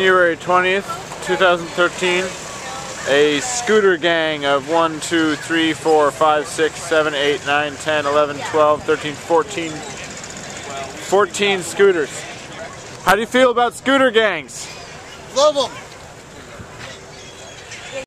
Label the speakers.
Speaker 1: January 20th, 2013, a scooter gang of 1, 2, 3, 4, 5, 6, 7, 8, 9, 10, 11, 12, 13, 14 scooters. How do you feel about scooter gangs?
Speaker 2: Love them.